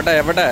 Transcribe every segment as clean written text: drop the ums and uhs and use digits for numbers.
എവിടെ എവിടെ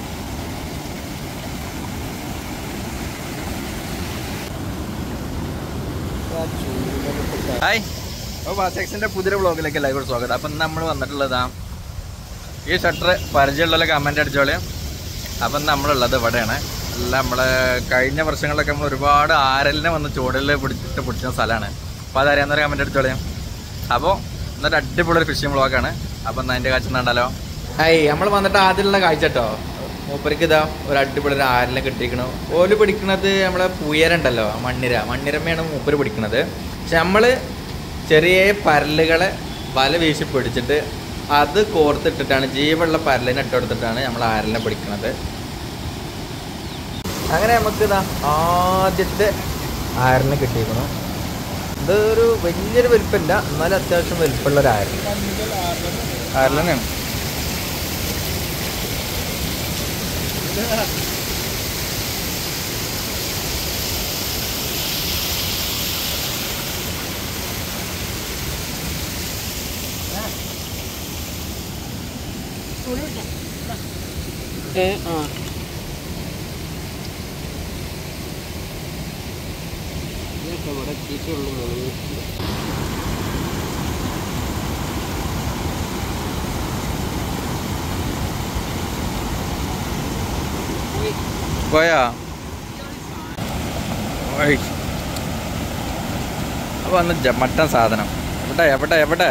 ഹായ്, അപ്പോൾ വാസെക്സിൻ്റെ പുതിയ വ്ളോഗിലേക്ക് എല്ലാവർക്കും സ്വാഗതം. അപ്പം നമ്മൾ വന്നിട്ടുള്ളതാ ഈ ഷട്ടർ പരിചയമുള്ള കമൻ്റ് അടിച്ചോളെ. അപ്പം നമ്മളുള്ളത് ഇവിടെയാണ്. എല്ലാം നമ്മളെ കഴിഞ്ഞ വർഷങ്ങളിലൊക്കെ നമ്മൾ ഒരുപാട് ആരലിനെ വന്ന് ചൂടലിൽ പിടിച്ച സ്ഥലമാണ്. അപ്പോൾ അതറിയാവുന്നൊരു കമൻ്റ് അടിച്ചോളെ. അപ്പോൾ എന്നിട്ട് അടിപൊളിയൊരു ഫിഷിംഗ് വ്ളോഗാണ്. അപ്പം എന്നാൽ അതിൻ്റെ കാഴ്ച ഉണ്ടാലോ. ഹായ്, നമ്മൾ വന്നിട്ട് ആദ്യമുള്ള കാഴ്ച കേട്ടോ. മൂപ്പർക്ക് ഇതാ ഒരു അടിപൊളി ഒരു ആരലിനെ കിട്ടിയിരിക്കണു. ഓല് പിടിക്കണത് നമ്മളെ പൂയരുണ്ടല്ലോ, മണ്ണിരമ്മയാണ് മൂപ്പര് പിടിക്കണത്. പക്ഷെ നമ്മൾ ചെറിയ പരലുകളെ വല വീശി പിടിച്ചിട്ട് അത് കോർത്തിട്ടിട്ടാണ്, ജീവുള്ള പരലിനെ ഇട്ടെടുത്തിട്ടാണ് നമ്മൾ ആരലിനെ പിടിക്കുന്നത്. അങ്ങനെ നമുക്ക് ഇതാ ആദ്യത്തെ ആരലിനെ കിട്ടിയിരിക്കണം. ഇതൊരു വലിയൊരു വലിപ്പമില്ല, എന്നാലും അത്യാവശ്യം വലിപ്പമുള്ളൊരു ആരൽ തന്നെയാണ്. പോയാ അപ്പൊ അന്ന് മട്ടൻ സാധനം എവിടെ എവിടെ എവിടെ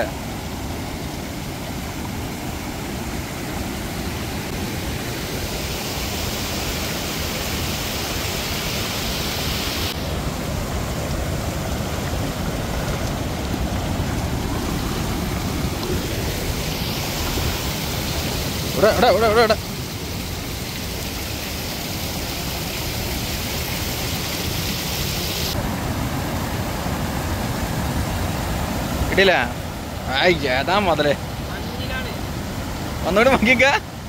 ഇവിടെ ഇവിടെ ഇവിടെ ഇവിടെ ഇവിടെ കിട്ടിയില്ല. ഏതാ മുതലേ ഒന്നുകൂടി നോക്കിക്ക.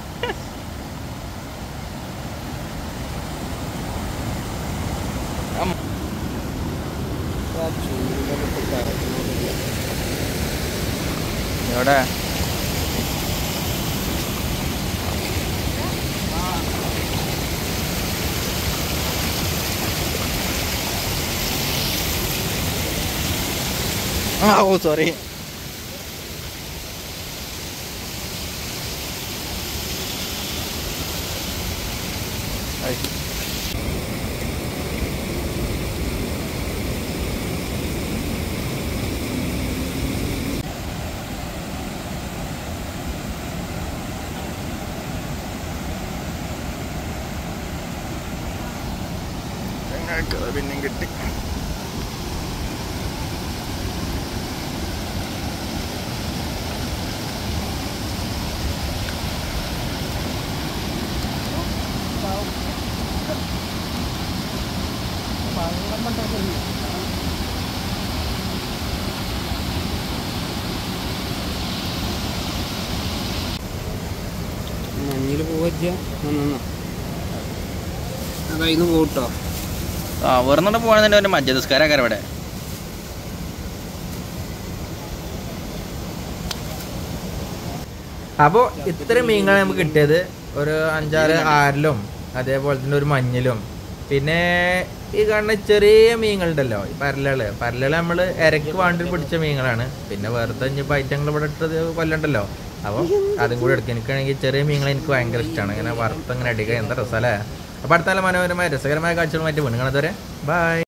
എവിടെ ഓ സോറി. പിന്നെയും കിട്ടി. മഞ്ഞിൽ പോവോ പോട്ടോ. വെറുതെ പോകണമെന്നുണ്ട്. ഒരു മജ്ജ നിസ്കാരക്കാർ ഇവിടെ. അപ്പോൾ ഇത്രയും മീനുകളാണ് നമുക്ക് കിട്ടിയത്. ഒരു 5-6 ആരലും അതേപോലെ തന്നെ ഒരു മഞ്ഞിലും പിന്നെ ഈ കാണുന്ന ചെറിയ മീനുകളുണ്ടല്ലോ, ഈ പരലുകൾ നമ്മൾ ഇരക്ക് വേണ്ടി പിടിച്ച മീനുകളാണ്. പിന്നെ വെറുതെ ഇനിയിപ്പോൾ ഐറ്റങ്ങൾ ഇവിടെ ഇട്ടത് കൊല്ലണ്ടല്ലോ, അപ്പോൾ അതും കൂടി എടുക്കുക. എനിക്കാണെങ്കിൽ ചെറിയ മീനുകൾ എനിക്ക് ഭയങ്കര ഇഷ്ടമാണ്. ഇങ്ങനെ വറുത്ത് അങ്ങനെ അടിക്കുക, എന്താ രസമല്ലേ. അപ്പോൾ അടുത്ത മനോഹരമായ രസകരമായ കാഴ്ചകളുമായിട്ട് വീണ്ടും കാണാം. ബൈ.